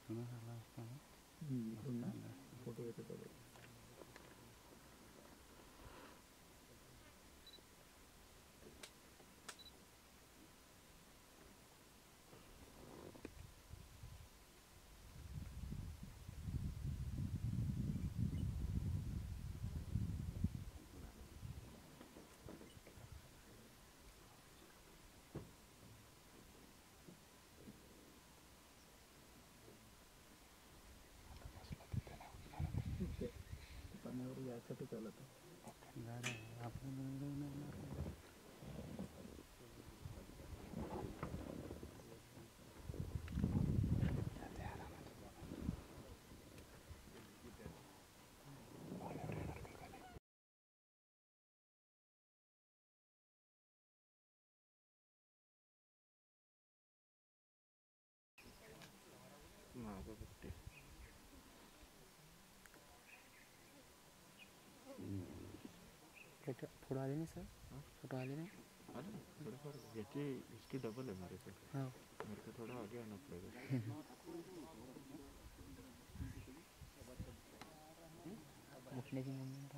Photo येते तो पाण्यावर यासाठी चालत फोटो आ नहीं सर, फोटो आ नहीं थोड़ा पर इसकी डबल है मेरे पे। हाँ मेरे को थोड़ा आगे आना पड़ेगा। उठने की मूवमेंट